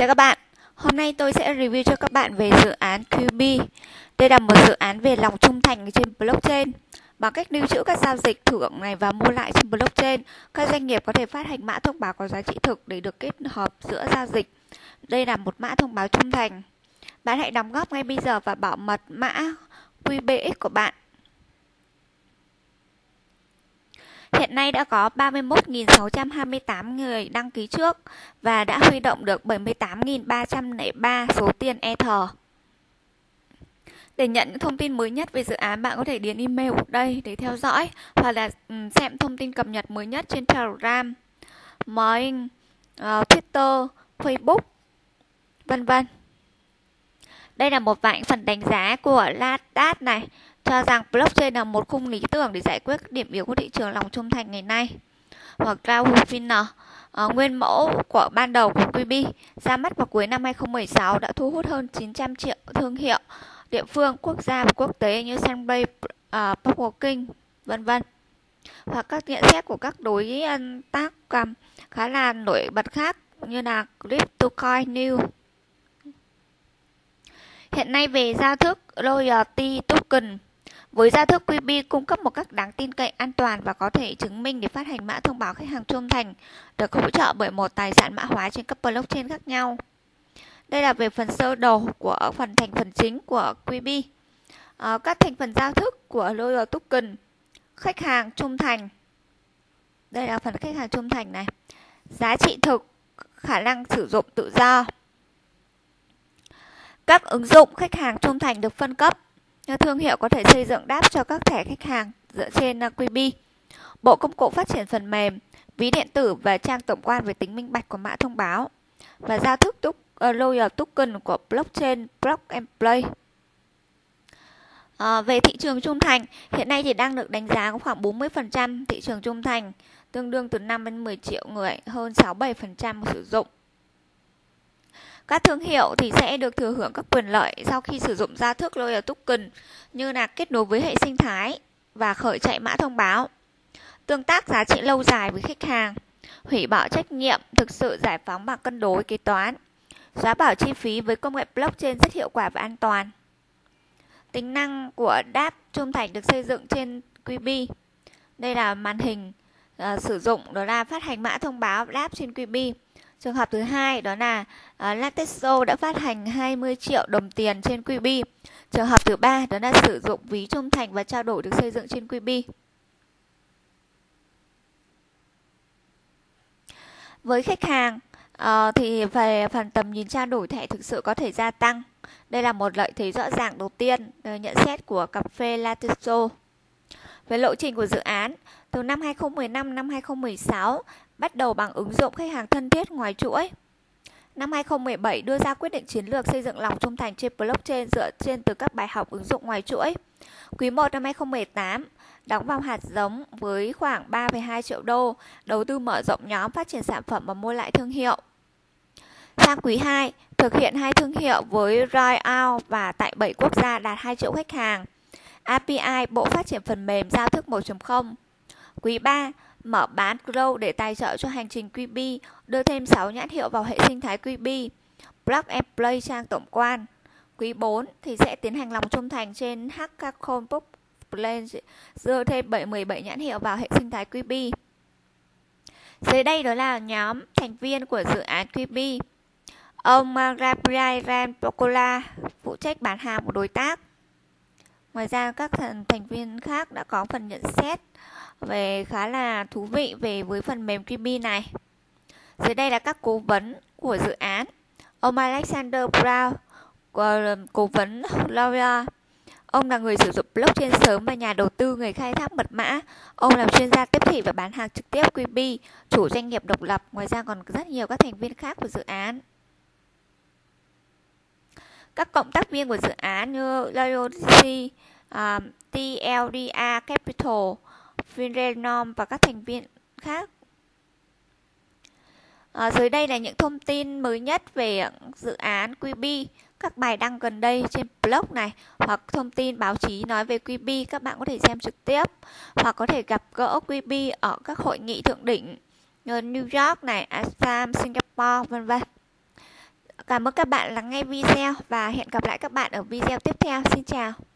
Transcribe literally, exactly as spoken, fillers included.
Chào các bạn, hôm nay tôi sẽ review cho các bạn về dự án quy bê. Đây là một dự án về lòng trung thành trên blockchain. Bằng cách lưu trữ các giao dịch thưởng này và mua lại trên blockchain, các doanh nghiệp có thể phát hành mã thông báo có giá trị thực để được kết hợp giữa giao dịch. Đây là một mã thông báo trung thành. Bạn hãy đóng góp ngay bây giờ và bảo mật mã quy bê ích của bạn. Hiện nay đã có ba mươi mốt nghìn sáu trăm hai mươi tám người đăng ký trước và đã huy động được bảy mươi tám nghìn ba trăm lẻ ba số tiền Ether. Để nhận những thông tin mới nhất về dự án, bạn có thể điền email ở đây để theo dõi hoặc là xem thông tin cập nhật mới nhất trên Telegram, Mail, uh, Twitter, Facebook, vân vân. Đây là một vài phần đánh giá của Ladat này, cho rằng blockchain là một khung lý tưởng để giải quyết các điểm yếu của thị trường lòng trung thành ngày nay. Hoặc Raoul Finner, uh, nguyên mẫu của ban đầu của quy bê, ra mắt vào cuối năm hai không một sáu, đã thu hút hơn chín trăm triệu thương hiệu địa phương, quốc gia và quốc tế như Sunbay, uh, Parkwalking, vân vân. Hoặc các nhận xét của các đối tác um, khá là nổi bật khác như là CryptoCoin News. Hiện nay về giao thức Loyalty Token, với giao thức quy bê cung cấp một cách đáng tin cậy, an toàn và có thể chứng minh để phát hành mã thông báo khách hàng trung thành, được hỗ trợ bởi một tài sản mã hóa trên các blockchain khác nhau. Đây là về phần sơ đồ của phần thành phần chính của quy bê. À, các thành phần giao thức của Loyalty Token: khách hàng trung thành. Đây là phần khách hàng trung thành này. Giá trị thực, khả năng sử dụng tự do. Các ứng dụng khách hàng trung thành được phân cấp. Thương hiệu có thể xây dựng đáp cho các thẻ khách hàng dựa trên quy bê. Bộ công cụ phát triển phần mềm, ví điện tử và trang tổng quan về tính minh bạch của mã thông báo. Và giao thức uh, Loyal Token của blockchain Block and Play. À, về thị trường trung thành, hiện nay thì đang được đánh giá có khoảng bốn mươi phần trăm thị trường trung thành, tương đương từ năm đến mười triệu người, hơn sáu mươi bảy phần trăm sử dụng. Các thương hiệu thì sẽ được thừa hưởng các quyền lợi sau khi sử dụng giao thức Loyal Token, như là kết nối với hệ sinh thái và khởi chạy mã thông báo, tương tác giá trị lâu dài với khách hàng, hủy bỏ trách nhiệm thực sự giải phóng bằng cân đối kế toán, xóa bỏ chi phí với công nghệ blockchain rất hiệu quả và an toàn. Tính năng của đáp trung thành được xây dựng trên quy bê. Đây là màn hình uh, sử dụng, đó là phát hành mã thông báo đáp trên quy bê. Trường hợp thứ hai đó là uh, Latexo đã phát hành hai mươi triệu đồng tiền trên quy bê. Trường hợp thứ ba đó là sử dụng ví trung thành và trao đổi được xây dựng trên quy bê. Với khách hàng uh, thì về phần tầm nhìn trao đổi thẻ thực sự có thể gia tăng. Đây là một lợi thế rõ ràng đầu tiên nhận xét của cà phê Latexo. Về lộ trình của dự án, từ năm hai không một năm năm hai không một sáu bắt đầu bằng ứng dụng khách hàng thân thiết ngoài chuỗi. Năm hai không một bảy đưa ra quyết định chiến lược xây dựng lòng trung thành trên blockchain dựa trên từ các bài học ứng dụng ngoài chuỗi. Quý một năm hai không một tám đóng vào hạt giống với khoảng ba phẩy hai triệu đô, đầu tư mở rộng nhóm, phát triển sản phẩm và mua lại thương hiệu. Sang quý hai, thực hiện hai thương hiệu với Royal và tại bảy quốc gia đạt hai triệu khách hàng. a pê i, bộ phát triển phần mềm giao thức một chấm không. Quý ba, mở bán Grow để tài trợ cho hành trình quy bê, đưa thêm sáu nhãn hiệu vào hệ sinh thái quy bê. Block and Play trang tổng quan. Quý bốn thì sẽ tiến hành lòng trung thành trên Hackathon Play, đưa thêm mười bảy nhãn hiệu vào hệ sinh thái quy bê. Dưới đây đó là nhóm thành viên của dự án quy bê. Ông Gabriel Rampocola phụ trách bán hàng của đối tác. Ngoài ra các thành viên khác đã có phần nhận xét về khá là thú vị về với phần mềm quy bê này. Dưới đây là các cố vấn của dự án. Ông Alexander Brown, cố vấn L'Oreal. Ông là người sử dụng blockchain sớm và nhà đầu tư, người khai thác mật mã. Ông làm chuyên gia tiếp thị và bán hàng trực tiếp quy bê, chủ doanh nghiệp độc lập. Ngoài ra còn rất nhiều các thành viên khác của dự án. Các cộng tác viên của dự án như Loyalty, uh, tê lờ đê a Capital, Finrenom và các thành viên khác. À, dưới đây là những thông tin mới nhất về dự án quy bê, các bài đăng gần đây trên blog này, hoặc thông tin báo chí nói về quy bê, các bạn có thể xem trực tiếp hoặc có thể gặp gỡ quy bê ở các hội nghị thượng đỉnh như New York này, Assam, Singapore, vân vân. Cảm ơn các bạn lắng nghe video và hẹn gặp lại các bạn ở video tiếp theo. Xin chào.